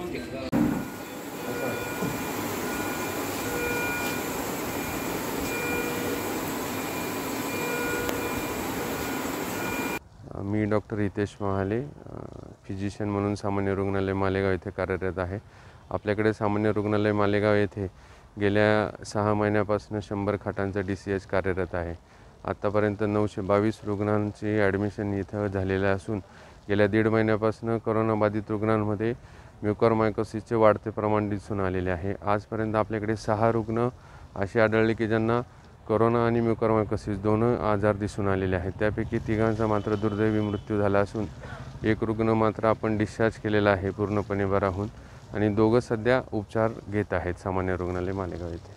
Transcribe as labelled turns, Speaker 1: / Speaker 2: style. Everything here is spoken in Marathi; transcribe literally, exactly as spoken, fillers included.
Speaker 1: मी डॉक्टर हितेश महाले, फिजिशियन म्हणून सामान्य रुग्णालय मालेगाव येथे कार्यरत आहे. आपल्याकडे सामान्य रुग्णालय मालेगाव येथे गेल्या सहा महिन्यापासून शंभर खाटांचा डी सी एच कार्यरत आहे. आत्तापर्यंत नऊशे बावीस रुग्णांची ॲडमिशन इथं झालेलं असून गेल्या दीड महिन्यापासून कोरोनाबाधित रुग्णांमध्ये म्युकरमायकोसिसचे वाढते प्रमाण दिसून आलेले आहे. आजपर्यंत आपल्याकडे सहा रुग्ण असे आढळले की ज्यांना कोरोना आणि म्युकरमायकोसिस दोन आजार दिसून आलेले आहेत. त्यापैकी तिघांचा मात्र दुर्दैवी मृत्यू झाला असून एक रुग्ण मात्र आपण डिस्चार्ज केलेला आहे पूर्णपणे बरा होऊन, आणि दोघं सध्या उपचार घेत आहेत सामान्य रुग्णालय मालेगाव येथे.